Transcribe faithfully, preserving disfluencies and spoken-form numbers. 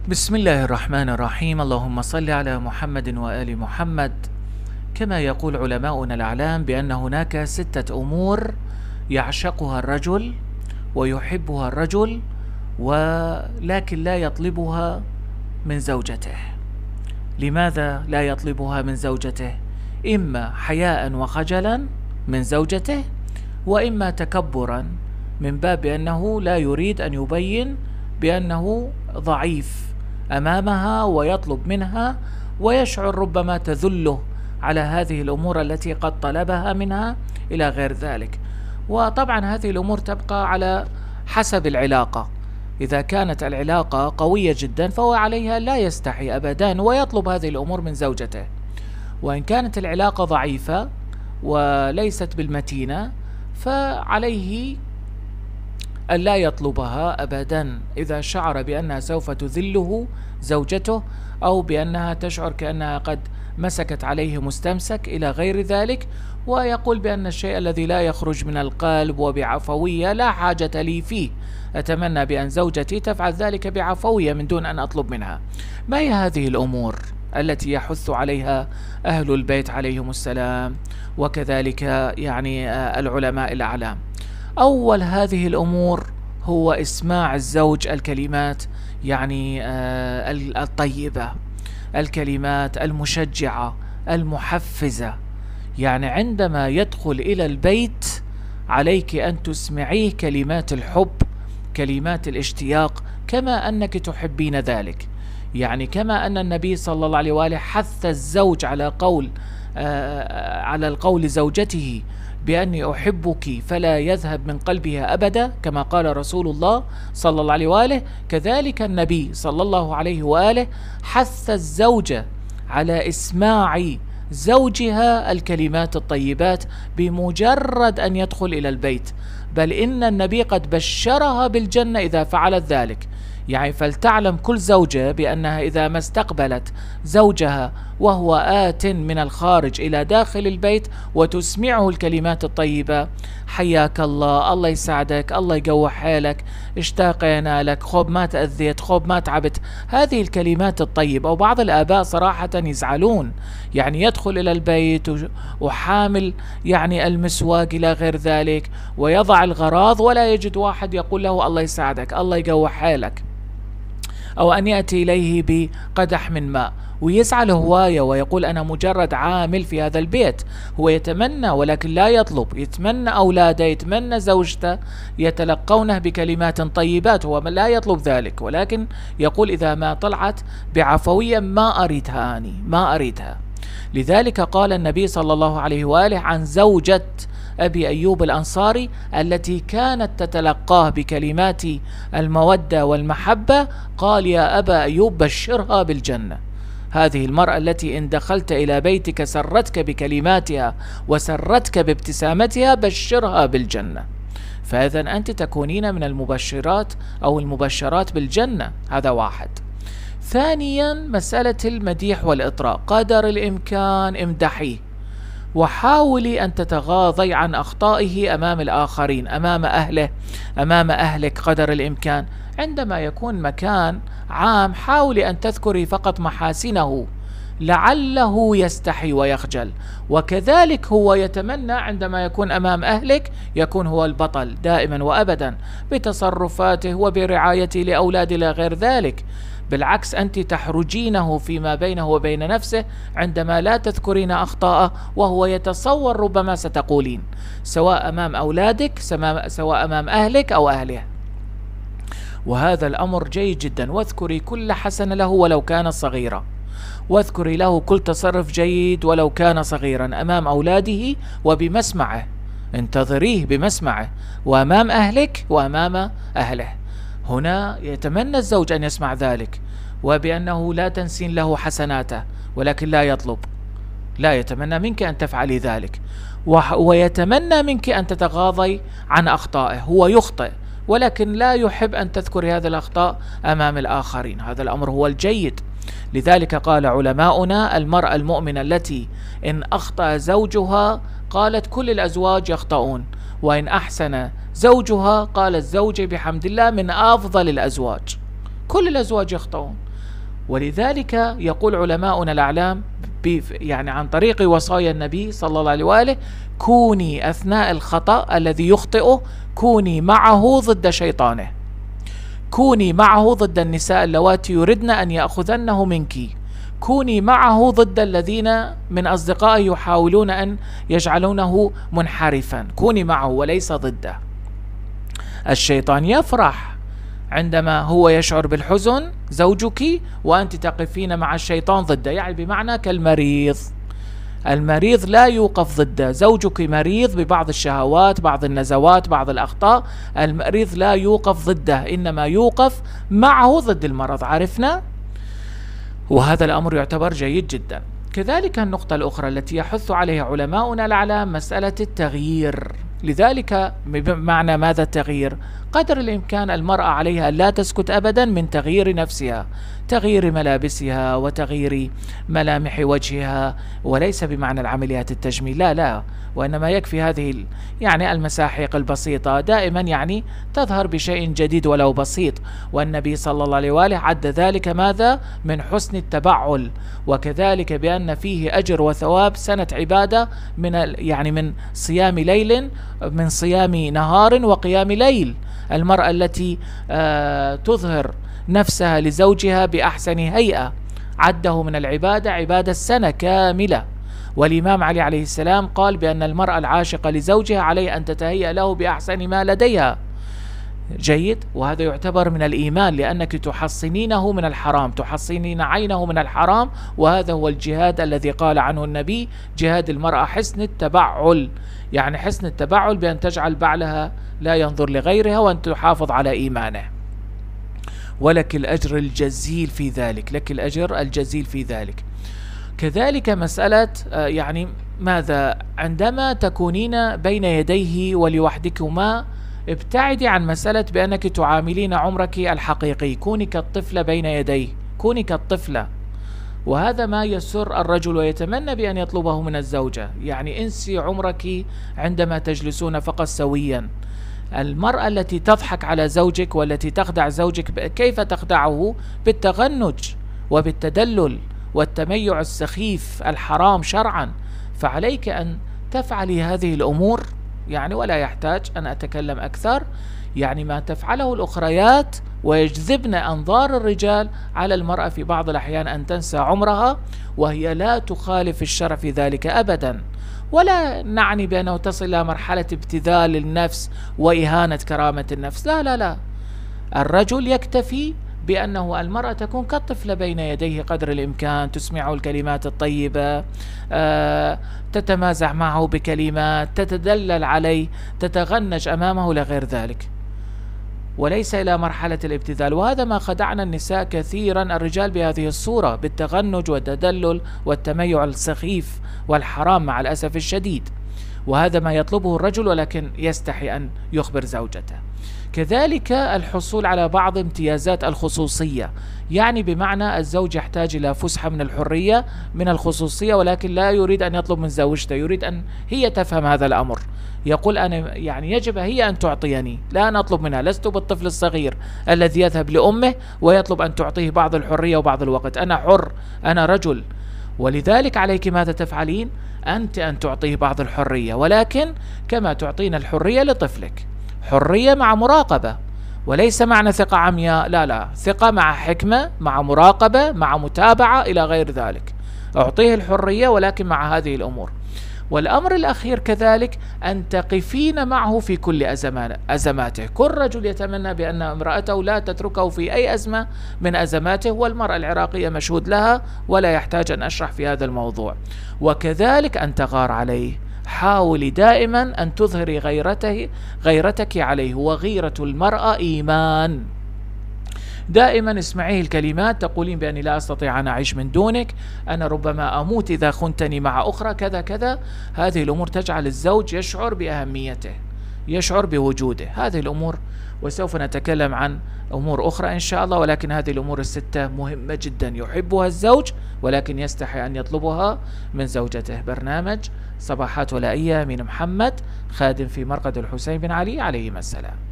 بسم الله الرحمن الرحيم. اللهم صل على محمد وآل محمد. كما يقول علماؤنا الأعلام بأن هناك ستة أمور يعشقها الرجل ويحبها الرجل ولكن لا يطلبها من زوجته. لماذا لا يطلبها من زوجته؟ إما حياء وخجلا من زوجته، وإما تكبرا من باب أنه لا يريد أن يبين بأنه ضعيف أمامها ويطلب منها، ويشعر ربما تذله على هذه الأمور التي قد طلبها منها إلى غير ذلك. وطبعا هذه الأمور تبقى على حسب العلاقة. إذا كانت العلاقة قوية جدا فهو عليها لا يستحي أبدا ويطلب هذه الأمور من زوجته. وإن كانت العلاقة ضعيفة وليست بالمتينة فعليه أن لا يطلبها أبدا إذا شعر بأنها سوف تذله زوجته، أو بأنها تشعر كأنها قد مسكت عليه مستمسك إلى غير ذلك. ويقول بأن الشيء الذي لا يخرج من القلب وبعفوية لا حاجة لي فيه، أتمنى بأن زوجتي تفعل ذلك بعفوية من دون أن أطلب منها. ما هي هذه الأمور التي يحث عليها أهل البيت عليهم السلام وكذلك يعني العلماء الأعلام؟ أول هذه الأمور هو إسماع الزوج الكلمات يعني الطيبة، الكلمات المشجعة المحفزة. يعني عندما يدخل إلى البيت عليك أن تسمعيه كلمات الحب، كلمات الاشتياق، كما أنك تحبين ذلك. يعني كما أن النبي صلى الله عليه وآله حث الزوج على قول آه على القول زوجته بأني أحبك فلا يذهب من قلبها أبدا، كما قال رسول الله صلى الله عليه وآله، كذلك النبي صلى الله عليه وآله حث الزوجة على إسماع زوجها الكلمات الطيبات بمجرد أن يدخل إلى البيت، بل إن النبي قد بشرها بالجنة إذا فعلت ذلك. يعني فلتعلم كل زوجة بأنها إذا ما استقبلت زوجها وهو آت من الخارج إلى داخل البيت وتسمعه الكلمات الطيبة، حياك الله، الله يساعدك، الله يقوي حالك، اشتاقنا لك، خوب ما تأذيت، خوب ما تعبت، هذه الكلمات الطيبة. وبعض الآباء صراحة يزعلون، يعني يدخل إلى البيت وحامل يعني المسواق إلى غير ذلك ويضع الغراض ولا يجد واحد يقول له الله يساعدك، الله يقوي حالك، أو أن يأتي إليه بقدح من ماء ويزعل هواية ويقول أنا مجرد عامل في هذا البيت. هو يتمنى ولكن لا يطلب، يتمنى أولاده، يتمنى زوجته يتلقونه بكلمات طيبات، هو لا يطلب ذلك، ولكن يقول إذا ما طلعت بعفوية ما أريدها، أني ما أريدها. لذلك قال النبي صلى الله عليه وآله عن زوجة أبي أيوب الأنصاري التي كانت تتلقاه بكلمات المودة والمحبة، قال يا أبا أيوب بشرها بالجنة. هذه المرأة التي إن دخلت إلى بيتك سرتك بكلماتها وسرتك بابتسامتها، بشرها بالجنة. فإذا أنت تكونين من المبشرات أو المبشرات بالجنة. هذا واحد. ثانيا مسألة المديح والإطراء، قدر الإمكان امدحيه وحاولي أن تتغاضي عن أخطائه أمام الآخرين، أمام أهله، أمام أهلك قدر الإمكان. عندما يكون مكان عام حاولي أن تذكري فقط محاسنه لعله يستحي ويخجل. وكذلك هو يتمنى عندما يكون أمام أهلك يكون هو البطل دائما وأبدا بتصرفاته وبرعايته لأولاده إلى غير ذلك. بالعكس أنت تحرجينه فيما بينه وبين نفسه عندما لا تذكرين أخطاءه وهو يتصور ربما ستقولين، سواء أمام أولادك سواء أمام أهلك أو أهله. وهذا الأمر جيد جدا. واذكري كل حسن له ولو كان صغيرا، واذكري له كل تصرف جيد ولو كان صغيرا أمام أولاده وبمسمعه، انتظريه بمسمعه، وأمام أهلك وأمام أهله. هنا يتمنى الزوج أن يسمع ذلك، وبأنه لا تنسين له حسناته، ولكن لا يطلب، لا يتمنى منك أن تفعلي ذلك، ويتمنى منك أن تتغاضي عن أخطائه. هو يخطئ ولكن لا يحب أن تذكري هذه الأخطاء أمام الآخرين. هذا الأمر هو الجيد. لذلك قال علماؤنا المرأة المؤمنة التي إن أخطأ زوجها قالت كل الأزواج يخطئون، وإن أحسن زوجها قال الزوج بحمد الله من أفضل الأزواج. كل الأزواج يخطئون، ولذلك يقول علماؤنا الأعلام يعني عن طريق وصايا النبي صلى الله عليه وآله: كوني أثناء الخطأ الذي يخطئه كوني معه ضد شيطانه، كوني معه ضد النساء اللواتي يردن أن يأخذنه منك، كوني معه ضد الذين من أصدقائه يحاولون أن يجعلونه منحرفا، كوني معه وليس ضده. الشيطان يفرح عندما هو يشعر بالحزن زوجك وأنت تقفين مع الشيطان ضده، يعني بمعنى كالمريض. المريض لا يوقف ضده، زوجك مريض ببعض الشهوات، بعض النزوات، بعض الأخطاء، المريض لا يوقف ضده، إنما يوقف معه ضد المرض. عرفنا؟ وهذا الأمر يعتبر جيد جدا. كذلك النقطة الأخرى التي يحث عليها علماؤنا الأعلام مسألة التغيير. لذلك بمعنى ماذا التغيير؟ قدر الإمكان المرأة عليها لا تسكت أبدا من تغيير نفسها، تغيير ملابسها وتغيير ملامح وجهها، وليس بمعنى العمليات التجميل، لا لا، وإنما يكفي هذه يعني المساحيق البسيطة دائما يعني تظهر بشيء جديد ولو بسيط. والنبي صلى الله عليه وآله عد ذلك ماذا؟ من حسن التبعل، وكذلك بأن فيه أجر وثواب سنة عبادة من يعني من صيام ليل، من صيام نهار وقيام ليل. المرأة التي آه تظهر نفسها لزوجها بأحسن هيئة عده من العبادة عبادة السنة كاملة. والإمام علي عليه السلام قال بأن المرأة العاشقة لزوجها عليه أن تتهيأ له بأحسن ما لديها. جيد، وهذا يعتبر من الإيمان، لأنك تحصنينه من الحرام، تحصنين عينه من الحرام، وهذا هو الجهاد الذي قال عنه النبي: جهاد المرأة حسن التبعل، يعني حسن التبعل بأن تجعل بعلها لا ينظر لغيرها وأن تحافظ على إيمانه. ولك الأجر الجزيل في ذلك، لك الأجر الجزيل في ذلك. كذلك مسألة يعني ماذا؟ عندما تكونين بين يديه ولوحدكما ابتعدي عن مسألة بأنك تعاملين عمرك الحقيقي، كوني كالطفلة بين يديه، كوني كالطفلة. وهذا ما يسر الرجل ويتمنى بأن يطلبه من الزوجة، يعني انسي عمرك عندما تجلسون فقط سويا. المرأة التي تضحك على زوجك والتي تخدع زوجك كيف تخدعه؟ بالتغنج وبالتدلل والتميع السخيف الحرام شرعا. فعليك أن تفعلي هذه الأمور، يعني ولا يحتاج أن أتكلم أكثر، يعني ما تفعله الأخريات ويجذبن أنظار الرجال على المرأة في بعض الأحيان أن تنسى عمرها، وهي لا تخالف الشرع في ذلك أبدا. ولا نعني بأنه تصل إلى مرحلة ابتذال النفس وإهانة كرامة النفس، لا لا لا. الرجل يكتفي بأنه المرأة تكون كالطفلة بين يديه قدر الإمكان، تسمعه الكلمات الطيبة، آه، تتمازح معه بكلمات، تتدلل عليه، تتغنج أمامه، لغير ذلك، وليس إلى مرحلة الابتذال. وهذا ما خدعنا النساء كثيرا الرجال بهذه الصورة، بالتغنج والتدلل والتميع السخيف والحرام مع الأسف الشديد. وهذا ما يطلبه الرجل ولكن يستحي أن يخبر زوجته. كذلك الحصول على بعض امتيازات الخصوصية، يعني بمعنى الزوج يحتاج إلى فسحة من الحرية من الخصوصية، ولكن لا يريد أن يطلب من زوجته، يريد أن هي تفهم هذا الأمر. يقول أنا يعني يجب هي أن تعطيني، لا أن أطلب منها، لست بالطفل الصغير الذي يذهب لأمه ويطلب أن تعطيه بعض الحرية وبعض الوقت. أنا حر، أنا رجل. ولذلك عليك ماذا تفعلين؟ أنت أن تعطيه بعض الحرية، ولكن كما تعطين الحرية لطفلك، حرية مع مراقبة، وليس معنى ثقة عمياء، لا لا، ثقة مع حكمة، مع مراقبة، مع متابعة إلى غير ذلك. أعطيه الحرية ولكن مع هذه الأمور. والأمر الأخير كذلك أن تقفين معه في كل أزماته. كل رجل يتمنى بأن امرأته لا تتركه في أي أزمة من أزماته، والمرأة العراقية مشهود لها ولا يحتاج أن أشرح في هذا الموضوع. وكذلك أن تغار عليه، حاولي دائما أن تظهري غيرته غيرتك عليه، وغيرة المرأة إيمان. دائما اسمعيه الكلمات، تقولين بأني لا أستطيع أن أعيش من دونك، أنا ربما أموت إذا خنتني مع أخرى، كذا كذا. هذه الأمور تجعل الزوج يشعر بأهميته، يشعر بوجوده. هذه الأمور، وسوف نتكلم عن أمور أخرى إن شاء الله، ولكن هذه الأمور الستة مهمة جدا يحبها الزوج ولكن يستحي أن يطلبها من زوجته. برنامج صباحات ولائية من محمد، خادم في مرقد الحسين بن علي عليه السلام.